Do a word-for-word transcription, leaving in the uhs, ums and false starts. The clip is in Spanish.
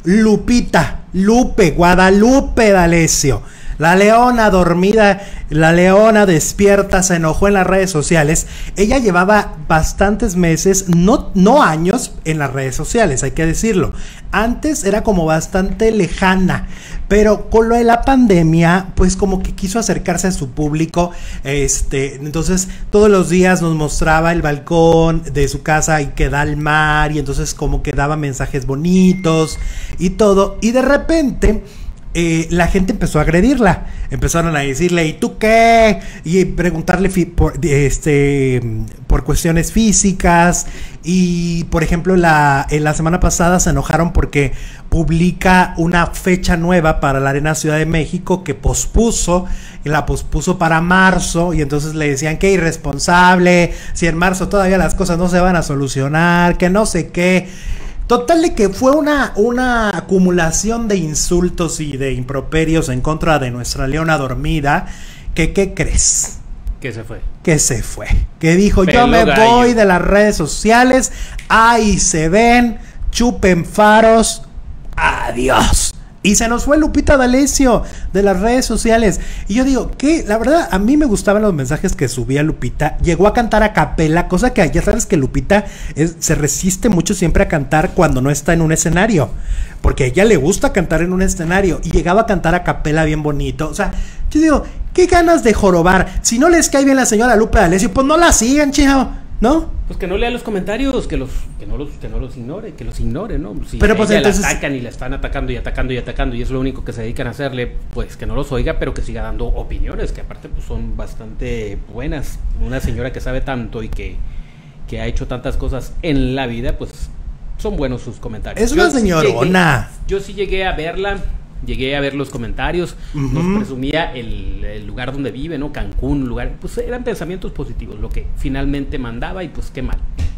Lupita, Lupe, Guadalupe D'Alessio. La leona dormida, la leona despierta, se enojó en las redes sociales. Ella llevaba bastantes meses, no, no años, en las redes sociales, hay que decirlo. Antes era como bastante lejana, pero con lo de la pandemia, pues como que quiso acercarse a su público. Este, entonces todos los días nos mostraba el balcón de su casa y que da al mar, y entonces como que daba mensajes bonitos y todo. Y de repente Eh, la gente empezó a agredirla, empezaron a decirle, ¿y tú qué? Y preguntarle por, este, por cuestiones físicas. Y por ejemplo la, en la semana pasada se enojaron porque publica una fecha nueva para la Arena Ciudad de México que pospuso, y la pospuso para marzo, y entonces le decían que irresponsable, si en marzo todavía las cosas no se van a solucionar, que no sé qué. Total de que fue una, una acumulación de insultos y de improperios en contra de nuestra leona dormida, que ¿qué crees? Que se fue. Que se fue. Que dijo, Pelo yo me gallo. voy de las redes sociales, ahí se ven, chupen faros, adiós. Y se nos fue Lupita D'Alessio de las redes sociales. Y yo digo, que la verdad, a mí me gustaban los mensajes que subía Lupita. Llegó a cantar a capela, cosa que ya sabes que Lupita es, se resiste mucho siempre a cantar cuando no está en un escenario. Porque a ella le gusta cantar en un escenario. Y llegaba a cantar a capela bien bonito. O sea, yo digo, qué ganas de jorobar. Si no les cae bien la señora Lupita D'Alessio, pues no la sigan, chavo, ¿no? Pues que no lea los comentarios, que los que no los que no los ignore, que los ignore, ¿no? Si pero pues entonces la atacan y la están atacando y atacando y atacando y es lo único que se dedican a hacerle, pues que no los oiga, pero que siga dando opiniones, que aparte pues son bastante buenas. Una señora que sabe tanto y que, que ha hecho tantas cosas en la vida, pues son buenos sus comentarios. Es una señorona. Sí yo sí llegué a verla. Llegué a ver los comentarios, uh-huh. Nos presumía el, el lugar donde vive, ¿no? Cancún, lugar, pues eran pensamientos positivos, lo que finalmente mandaba y pues qué mal.